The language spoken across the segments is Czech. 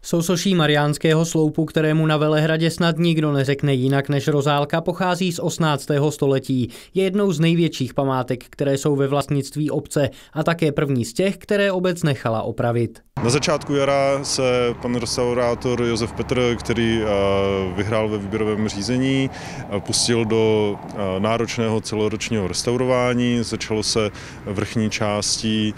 Sousoší Mariánského sloupu, kterému na Velehradě snad nikdo neřekne jinak než Rozálka, pochází z 18. století. Je jednou z největších památek, které jsou ve vlastnictví obce a také první z těch, které obec nechala opravit. Na začátku jara se pan restaurátor Josef Petr, který vyhrál ve výběrovém řízení, pustil do náročného celoročního restaurování. Začalo se vrchní částí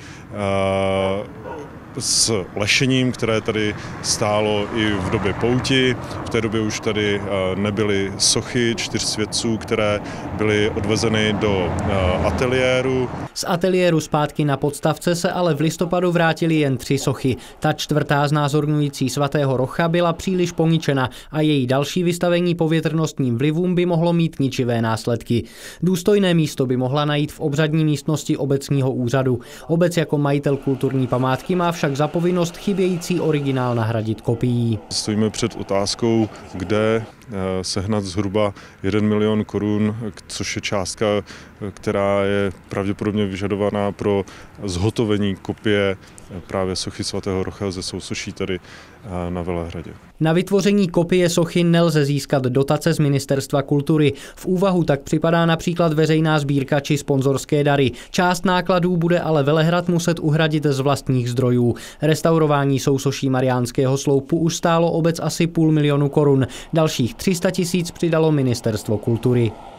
s lešením, které tady stálo i v době pouti. V té době už tady nebyly sochy 4 světců, které byly odvezeny do ateliéru. Z ateliéru zpátky na podstavce se ale v listopadu vrátily jen 3 sochy. Ta 4. znázorňující svatého Rocha byla příliš poničena a její další vystavení povětrnostním vlivům by mohlo mít ničivé následky. Důstojné místo by mohla najít v obřadní místnosti obecního úřadu. Obec jako majitel kulturní památky má však za povinnost chybějící originál nahradit kopií. Stojíme před otázkou, kde sehnat zhruba 1 milion korun, což je částka, která je pravděpodobně vyžadovaná pro zhotovení kopie právě sochy svatého Rocha ze Sousoší tady na Velehradě. Na vytvoření kopie sochy nelze získat dotace z Ministerstva kultury. V úvahu tak připadá například veřejná sbírka či sponzorské dary. Část nákladů bude ale Velehrad muset uhradit z vlastních zdrojů. Restaurování sousoší Mariánského sloupu už stálo obec asi 500 000 korun. Dalších 300 000 přidalo Ministerstvo kultury.